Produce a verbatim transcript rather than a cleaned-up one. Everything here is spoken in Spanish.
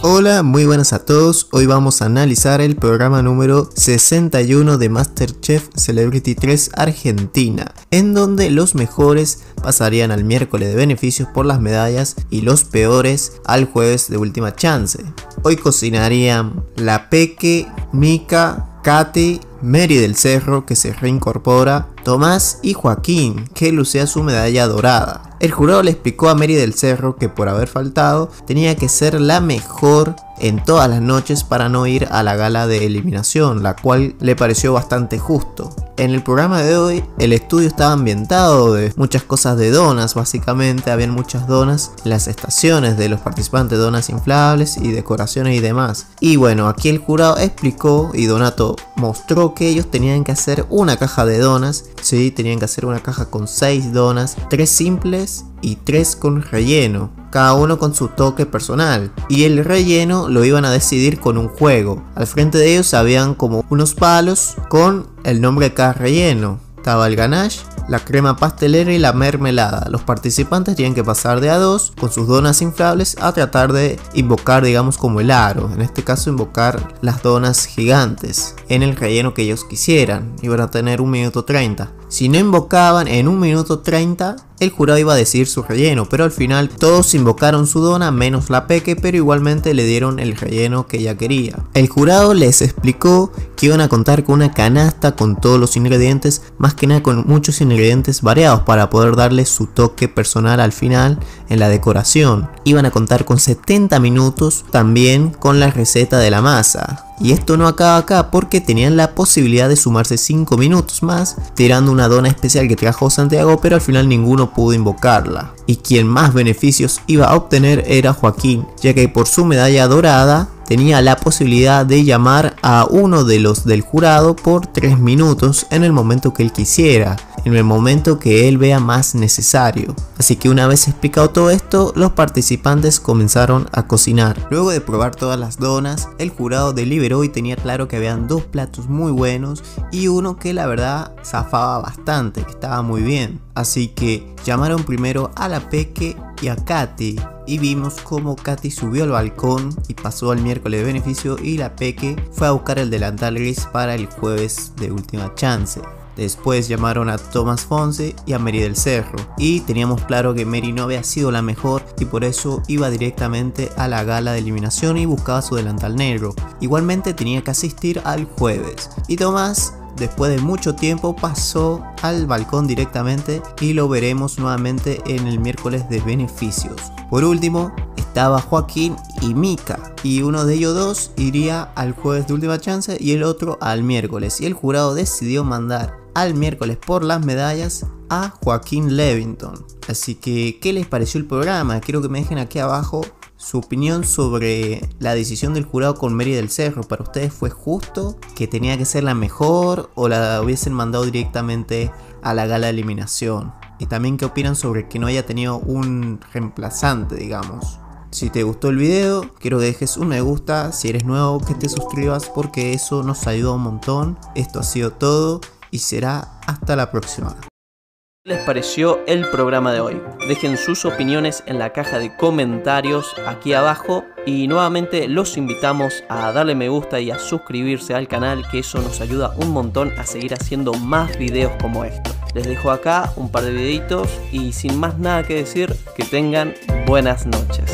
Hola, muy buenas a todos. Hoy vamos a analizar el programa número sesenta y uno de MasterChef Celebrity tres Argentina, en donde los mejores pasarían al miércoles de beneficios por las medallas y los peores al jueves de última chance. Hoy cocinarían la Peque, Mica, Katy, Mary del Cerro, que se reincorpora, Tomás y Joaquín, que lucía su medalla dorada. El jurado le explicó a Mary del Cerro que por haber faltado tenía que ser la mejor en todas las noches para no ir a la gala de eliminación, la cual le pareció bastante justo. En el programa de hoy el estudio estaba ambientado de muchas cosas de donas, básicamente habían muchas donas en las estaciones de los participantes, donas inflables y decoraciones y demás. Y bueno, aquí el jurado explicó y Donato mostró que ellos tenían que hacer una caja de donas. Sí, tenían que hacer una caja con seis donas, tres simples y tres con relleno, cada uno con su toque personal, y el relleno lo iban a decidir con un juego. Al frente de ellos habían como unos palos con el nombre de cada relleno. Estaba el ganache, la crema pastelera y la mermelada. Los participantes tienen que pasar de a dos con sus donas inflables a tratar de invocar, digamos, como el aro. En este caso, invocar las donas gigantes en el relleno que ellos quisieran. Iban a tener un minuto treinta. Si no invocaban en un minuto treinta, el jurado iba a decidir su relleno, pero al final todos invocaron su dona menos la Peque, pero igualmente le dieron el relleno que ella quería. El jurado les explicó que iban a contar con una canasta con todos los ingredientes, más que nada con muchos ingredientes variados para poder darle su toque personal al final en la decoración. Iban a contar con setenta minutos también con la receta de la masa. Y esto no acaba acá porque tenían la posibilidad de sumarse cinco minutos más tirando una dona especial que trajo Santiago, pero al final ninguno pudo invocarla. Y quien más beneficios iba a obtener era Joaquín, ya que por su medalla dorada tenía la posibilidad de llamar a uno de los del jurado por tres minutos en el momento que él quisiera, en el momento que él vea más necesario. Así que una vez explicado todo esto, los participantes comenzaron a cocinar. Luego de probar todas las donas, el jurado deliberó y tenía claro que habían dos platos muy buenos y uno que la verdad zafaba bastante, que estaba muy bien. Así que llamaron primero a la Peque y a Katy, y vimos cómo Katy subió al balcón y pasó al miércoles de beneficio, y la Peque fue a buscar el delantal gris para el jueves de última chance. Después llamaron a Tomás Fonse y a Mary del Cerro, y teníamos claro que Mary no había sido la mejor y por eso iba directamente a la gala de eliminación y buscaba su delantal negro. Igualmente tenía que asistir al jueves, y Tomás, después de mucho tiempo, pasó al balcón directamente y lo veremos nuevamente en el miércoles de beneficios. Por último estaba Joaquín y Mica, y uno de ellos dos iría al jueves de última chance y el otro al miércoles, y el jurado decidió mandar al miércoles por las medallas a Joaquín Levington. Así que, ¿qué les pareció el programa? Quiero que me dejen aquí abajo su opinión sobre la decisión del jurado con Mary del Cerro. ¿Para ustedes fue justo que tenía que ser la mejor o la hubiesen mandado directamente a la gala de eliminación? Y también qué opinan sobre que no haya tenido un reemplazante, digamos. Si te gustó el video, quiero que dejes un me gusta. Si eres nuevo, que te suscribas porque eso nos ayuda un montón. Esto ha sido todo y será hasta la próxima. ¿Qué les pareció el programa de hoy? Dejen sus opiniones en la caja de comentarios aquí abajo y nuevamente los invitamos a darle me gusta y a suscribirse al canal, que eso nos ayuda un montón a seguir haciendo más videos como estos. Les dejo acá un par de videitos y sin más nada que decir, que tengan buenas noches.